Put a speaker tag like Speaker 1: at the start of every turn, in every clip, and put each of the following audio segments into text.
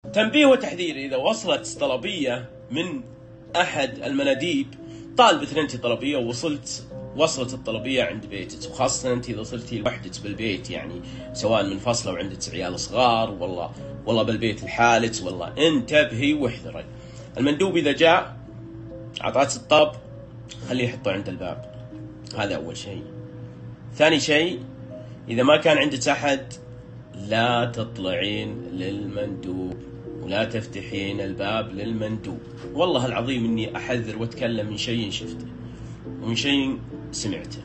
Speaker 1: تنبيه وتحذير: إذا وصلت طلبية من أحد المناديب، طالبت أنت طلبية وصلت الطلبية عند بيتك، وخاصة أنت إذا صرتي لوحدك بالبيت، يعني سواء منفصلة وعندك عيال صغار، والله بالبيت لحالك، والله انتبهي واحذري. المندوب إذا جاء أعطاك الطلب خليه يحطه عند الباب، هذا أول شيء. ثاني شيء، إذا ما كان عندك أحد لا تطلعين للمندوب ولا تفتحين الباب للمندوب. والله العظيم إني أحذر وأتكلم من شيء شفته ومن شيء سمعته.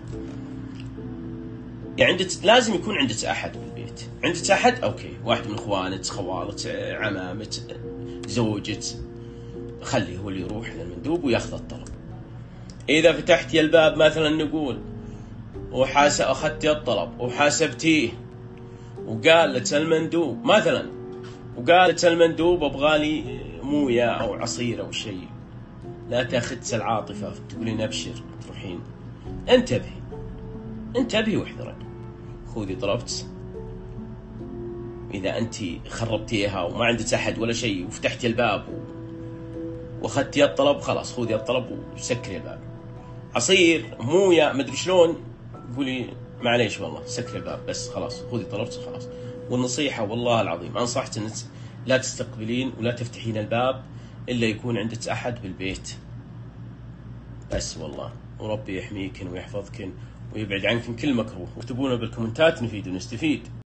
Speaker 1: يعني لازم يكون عندك أحد بالبيت. عندك أحد أوكي، واحد من إخوانك، خوالك، عمامك، زوجك، خليه هو اللي يروح للمندوب وياخذ الطلب. إذا فتحتي الباب مثلا نقول أخذتي الطلب وحاسبتيه، وقالت المندوب مثلا أبغالي موية أو عصير أو شيء، لا تاخذ العاطفة تقولين أبشر تروحين. انتبهي واحذري. خذي طلبت، إذا أنت خربتيها وما عندك أحد ولا شيء وفتحتي الباب واخذتي الطلب، خلاص خذي الطلب وسكري الباب. عصير، موية، مدري شلون، قولي معليش والله سكري الباب بس، خلاص خذي طلبت خلاص. والنصيحة والله العظيم أنصحت أنك لا تستقبلين ولا تفتحين الباب إلا يكون عندك أحد بالبيت بس والله. وربي يحميكن ويحفظكن ويبعد عنكن كل مكروه. واكتبونا بالكومنتات نفيد ونستفيد.